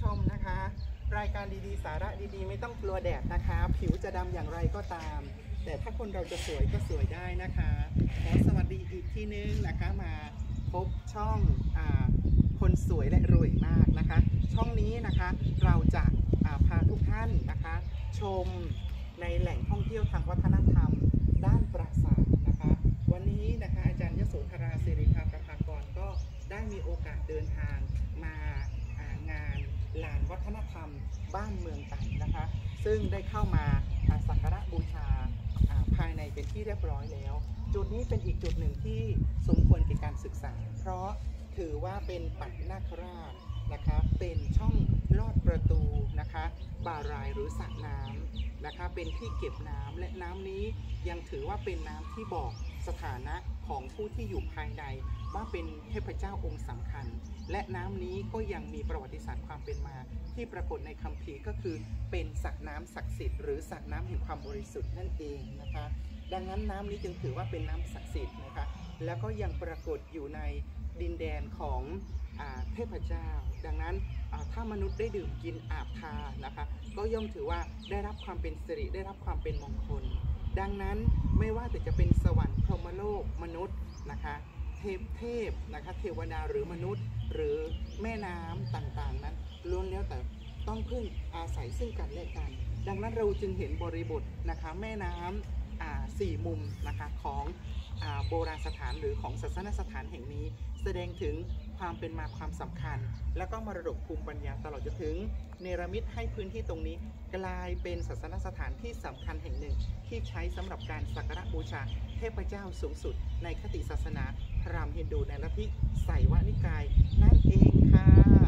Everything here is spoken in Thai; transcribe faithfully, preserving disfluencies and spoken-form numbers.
ชมนะคะรายการดีๆสาระดีๆไม่ต้องกลัวแดดนะคะผิวจะดำอย่างไรก็ตามแต่ถ้าคนเราจะสวยก็สวยได้นะคะขอสวัสดีอีกทีนึงนะคะมาพบช่องอ่าคนสวยและรวยมากนะคะช่องนี้นะคะเราจะพาทุกท่านนะคะชมในแหล่งท่องเที่ยวทางวัฒนธรรมด้านปราสาทนะคะวันนี้นะคะอาจารย์ยโสธราศิริภาประภากรก็ได้มีโอกาสเดินทางมางานลานวัฒนธรรมบ้านเมืองต่างนะคะซึ่งได้เข้ามาสักการะบูชาภายในเป็นที่เรียบร้อยแล้วจุดนี้เป็นอีกจุดหนึ่งที่สมควรแก่การศึกษาเพราะถือว่าเป็นปัตนาคราชนะคะเป็นช่องลอดประตูนะคะบารายหรือสระน้ำนะคะเป็นที่เก็บน้ำและน้ำนี้ยังถือว่าเป็นน้ำที่บอกสถานะของผู้ที่อยู่ภายในว่าเป็นเทพเจ้าองค์สำคัญและน้ำนี้ก็ยังมีประวัติศาสตร์ความเป็นมาที่ปรากฏในคัมภีร์ก็คือเป็นสระน้ำศักดิ์สิทธิ์หรือสระน้ำแห่งความบริสุทธิ์นั่นเองนะคะดังนั้นน้ำนี้จึงถือว่าเป็นน้ำศักดิ์สิทธิ์นะคะแล้วก็ยังปรากฏอยู่ในดินแดนของเทพเจ้าดังนั้นถ้ามนุษย์ได้ดื่มกินอาบทานะคะก็ย่อมถือว่าได้รับความเป็นสิริได้รับความเป็นมงคลดังนั้นไม่ว่าแต่จะเป็นสวรรค์พรหมโลกมนุษย์นะคะเทพเทพนะคะเทวดาหรือมนุษย์หรือแม่น้ำต่างๆนั้นล้วนแล้วแต่ต้องพึ่งอาศัยซึ่งกันและกันดังนั้นเราจึงเห็นบริบทนะคะแม่น้ำสี่มุมนะคะของโบราณสถานหรือของศาสนสถานแห่งนี้แสดงถึงความเป็นมาความสำคัญและก็มรดกภูมิปัญญาตลอดจนถึงเนรมิตให้พื้นที่ตรงนี้กลายเป็นศาสนสถานที่สำคัญแห่งหนึ่งที่ใช้สำหรับการสักการะบูชาเทพเจ้าสูงสุดในคติศาสนาพราหมณ์ฮินดูในลัทธิไสยวนิกายนั่นเองค่ะ